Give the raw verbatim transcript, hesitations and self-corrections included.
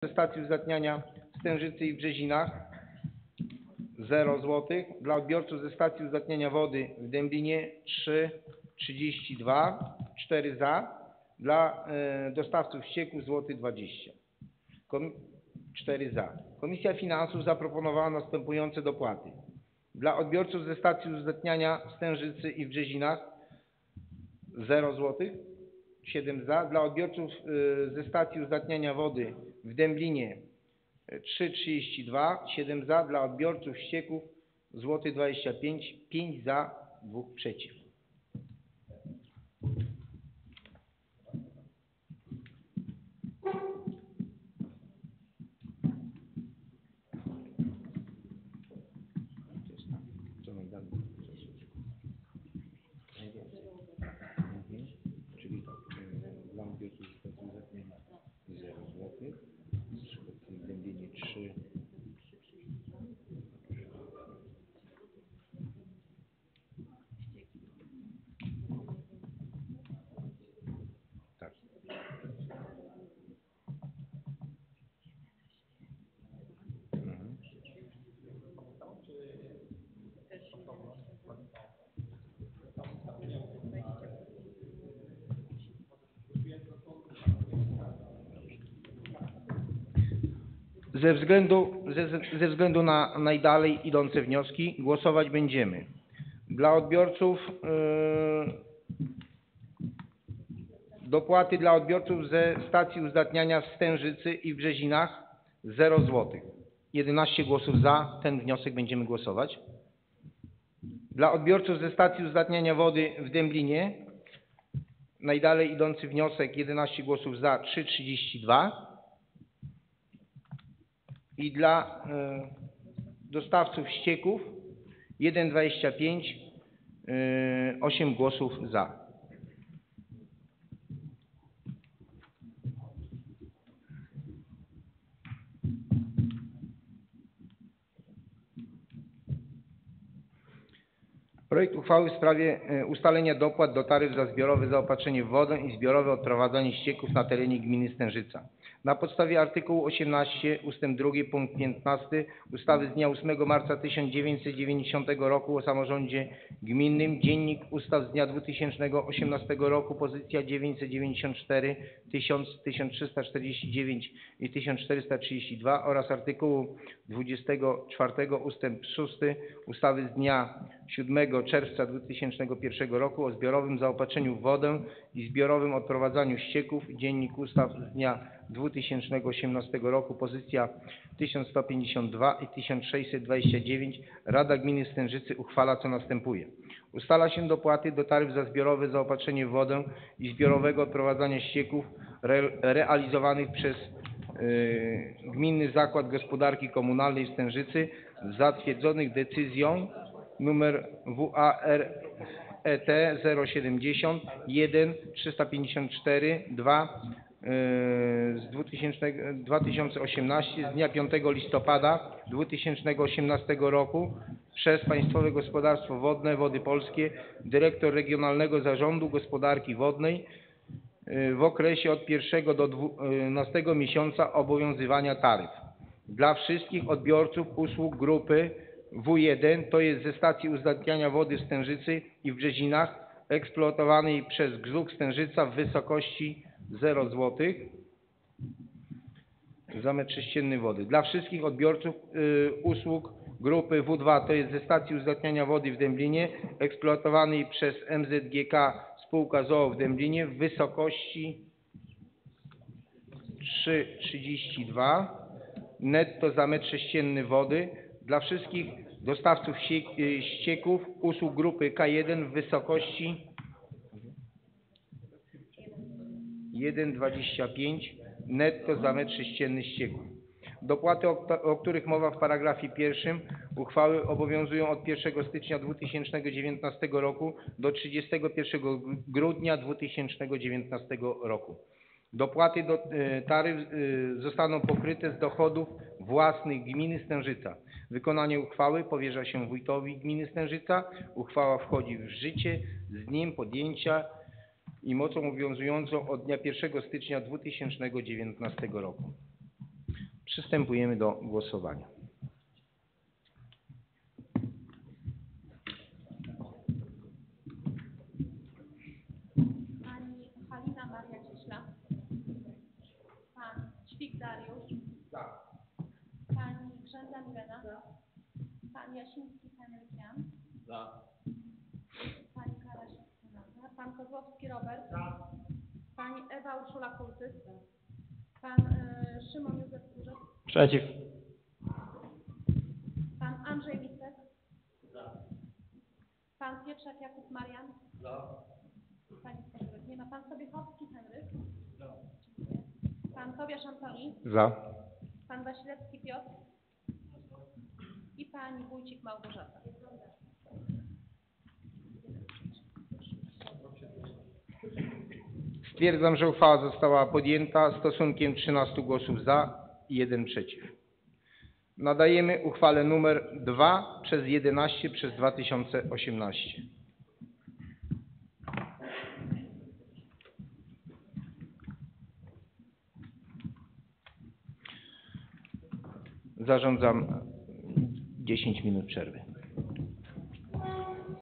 ze stacji uzdatniania w Stężycy i w Brzezinach zero złotych. Dla odbiorców ze stacji uzdatniania wody w Dęblinie trzy trzydzieści dwa, cztery za. Dla e, dostawców ścieków złoty dwadzieścia. Kom, cztery za. Komisja Finansów zaproponowała następujące dopłaty. Dla odbiorców ze stacji uzdatniania w Stężycy i w Brzezinach zero złotych, siedem za. Dla odbiorców y, ze stacji uzdatniania wody w Dęblinie trzy trzydzieści dwa, siedem za. Dla odbiorców ścieków złoty dwadzieścia pięć, pięć za, dwa przeciw. Czyli tak, dla odbiorców ze stacji uzdatniania zero złotych, w Dęblinie trzy, tak. Mhm. Ze względu, ze, ze względu na najdalej idące wnioski głosować będziemy. Dla odbiorców yy, dopłaty dla odbiorców ze stacji uzdatniania w Stężycy i w Brzezinach zero złotych. jedenaście głosów za, ten wniosek będziemy głosować. Dla odbiorców ze stacji uzdatniania wody w Dęblinie najdalej idący wniosek jedenaście głosów za, trzy trzydzieści dwa. I dla y, dostawców ścieków jeden dwadzieścia pięć, y, osiem głosów za. Projekt uchwały w sprawie ustalenia dopłat do taryf za zbiorowe zaopatrzenie w wodę i zbiorowe odprowadzanie ścieków na terenie gminy Stężyca. Na podstawie artykułu osiemnastego ustęp drugi punkt piętnasty ustawy z dnia ósmego marca tysiąc dziewięćset dziewięćdziesiątego roku o samorządzie gminnym, Dziennik Ustaw z dnia dwutysięcznego osiemnastego roku, pozycja dziewięćset dziewięćdziesiąt cztery, tysiąc, tysiąc trzysta czterdzieści dziewięć i tysiąc czterysta trzydzieści dwa oraz artykułu dwudziestego czwartego ustęp szósty ustawy z dnia siódmego czerwca dwutysięcznego pierwszego roku o zbiorowym zaopatrzeniu w wodę i zbiorowym odprowadzaniu ścieków, Dziennik Ustaw z dnia dwutysięcznego osiemnastego roku, pozycja tysiąc sto pięćdziesiąt dwa i tysiąc sześćset dwadzieścia dziewięć, Rada Gminy Stężycy uchwala, co następuje. Ustala się dopłaty do taryf za zbiorowe zaopatrzenie w wodę i zbiorowego odprowadzania ścieków re, realizowanych przez yy, Gminny Zakład Gospodarki Komunalnej w Stężycy, zatwierdzonych decyzją numer W A R E T zero siedemdziesiąt jeden trzysta pięćdziesiąt cztery dwa z dwa tysiące osiemnastego z dnia piątego listopada dwa tysiące osiemnastego roku przez Państwowe Gospodarstwo Wodne Wody Polskie, dyrektor Regionalnego Zarządu Gospodarki Wodnej w okresie od pierwszego do dwunastego miesiąca obowiązywania taryf dla wszystkich odbiorców usług grupy W jeden, to jest ze stacji uzdatniania wody w Stężycy i w Brzezinach, eksploatowanej przez G Z U K Stężyca w wysokości zero złotych za metr sześcienny wody. Dla wszystkich odbiorców y, usług grupy W dwa, to jest ze stacji uzdatniania wody w Dęblinie, eksploatowanej przez M Z G K Spółka z o o w Dęblinie w wysokości trzy trzydzieści dwa netto za metr sześcienny wody. Dla wszystkich dostawców ścieków usług grupy K jeden w wysokości jeden dwadzieścia pięć netto za metr sześcienny ścieków. Dopłaty, o, o których mowa w paragrafie pierwszym uchwały, obowiązują od pierwszego stycznia dwa tysiące dziewiętnastego roku do trzydziestego pierwszego grudnia dwa tysiące dziewiętnastego roku. Dopłaty do taryf zostaną pokryte z dochodów własnych gminy Stężyca. Wykonanie uchwały powierza się wójtowi gminy Stężyca. Uchwała wchodzi w życie z dniem podjęcia i mocą obowiązującą od dnia pierwszego stycznia dwa tysiące dziewiętnastego roku. Przystępujemy do głosowania. Pani Halina Maria Cieśla. Pan Ćwik Dariusz. Pani Grzęda Milena. Pan Jasiński Henryk Jan. Pani Karaś Renata. Pan Kozłowski Robert. Pani Ewa Urszula Kultys. Pan y, Szymon Józef Kurzek. Przeciw. Pan Andrzej Micek. Pan Pietrzak Jakub Marian. Pani Stefan nie ma. Pan Sobiechowski Henryk. Dziękuję. Pan Tobiasz Antoni. Za. Pan Wasilewski Piotr. I pani Wójcik Małgorzata. Stwierdzam, że uchwała została podjęta stosunkiem trzynastu głosów za i jeden przeciw. Nadajemy uchwałę numer dwa przez jedenaście przez dwa tysiące osiemnaście. Zarządzam dziesięć minut przerwy.